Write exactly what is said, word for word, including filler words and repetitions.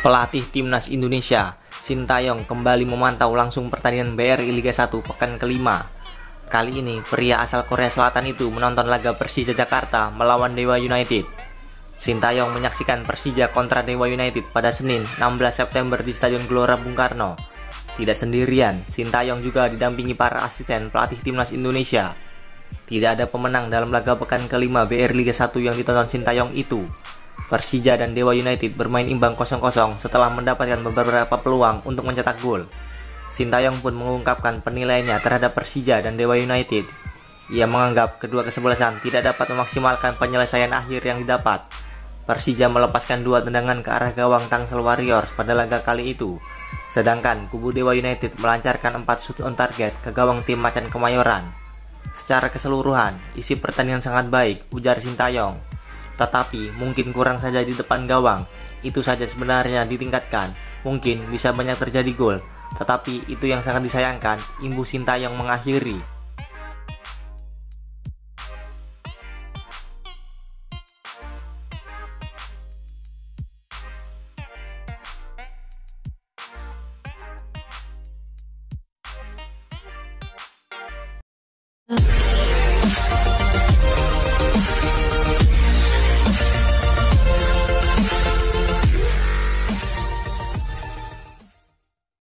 Pelatih Timnas Indonesia, Sintayong kembali memantau langsung pertandingan B R I Liga satu pekan kelima. Kali ini, pria asal Korea Selatan itu menonton laga Persija Jakarta melawan Dewa United. Sintayong menyaksikan Persija kontra Dewa United pada Senin enam belas September di Stadion Gelora Bung Karno. Tidak sendirian, Sintayong juga didampingi para asisten pelatih Timnas Indonesia. Tidak ada pemenang dalam laga pekan kelima B R I Liga satu yang ditonton Sintayong itu. Persija dan Dewa United bermain imbang kosong kosong setelah mendapatkan beberapa peluang untuk mencetak gol. Sintayong pun mengungkapkan penilaiannya terhadap Persija dan Dewa United. Ia menganggap kedua kesebelasan tidak dapat memaksimalkan penyelesaian akhir yang didapat. Persija melepaskan dua tendangan ke arah gawang Tangsel Warriors pada laga kali itu. Sedangkan kubu Dewa United melancarkan empat shoot on target ke gawang tim Macan Kemayoran. Secara keseluruhan, isi pertandingan sangat baik, ujar Sintayong. Tetapi mungkin kurang saja di depan gawang. Itu saja sebenarnya ditingkatkan. Mungkin bisa banyak terjadi gol. Tetapi itu yang sangat disayangkan, imbu Sintayong mengakhiri.